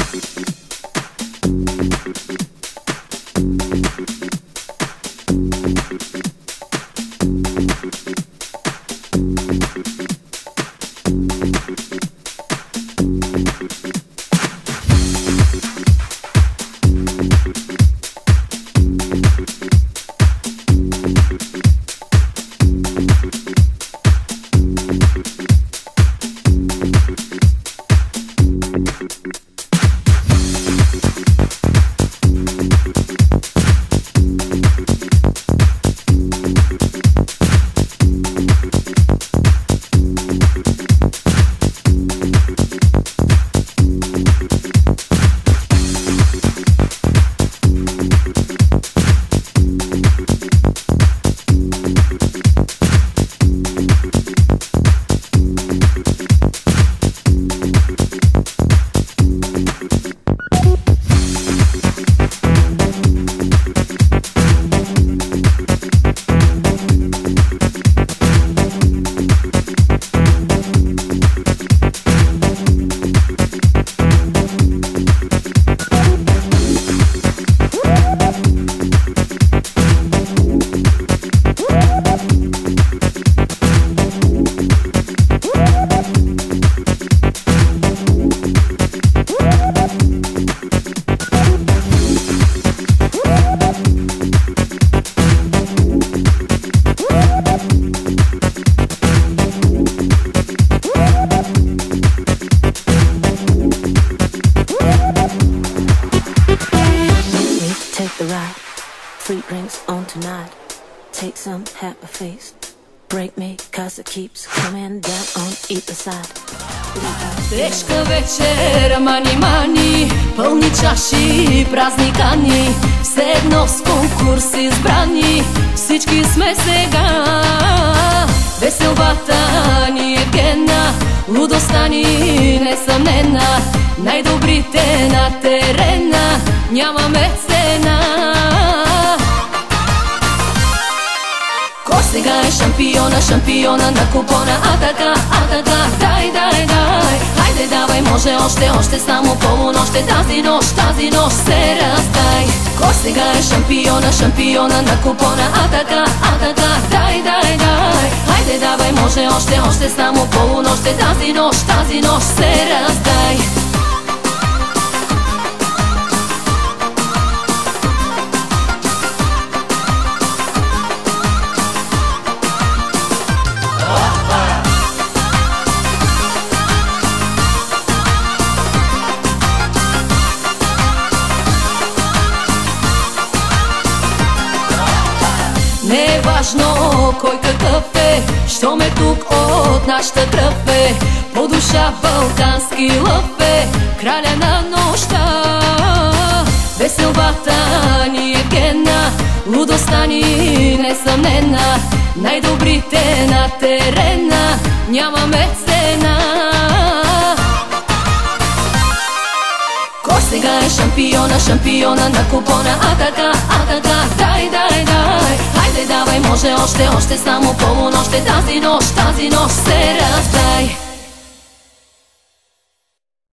Free drinks on tonight. Take some, have a face. Break me, cause it keeps coming down on either side. Тежка вечер, мани, пълни чаши, празни кани. Все едно с конкурс избрани, всички сме сега. Веселбата ни е генна, лудостта ни несъмнена. Най-добрите на терена, нямаме цена. Кой сега е шампиона, шампиона на купона? Атака, дай, хайде давай, може още само полунощ е тази нощ се раздай. Кой сега е шампиона, шампиона на купона? Атака, дай, хайде давай, може още само полунощ е тази нощ се раздай. Не е важно кой какъв е, щом е тук от нашата кръв е. По душа балкански лъв е, краля на нощта. Веселбата ни е генна, лудостта ни несъмнена. Най-добрите на терена, нямаме цена. Кой сега е шампиона, шампиона на купона? Атака, дай, хайде давай, може още само полунощ е тази нощ се раздай.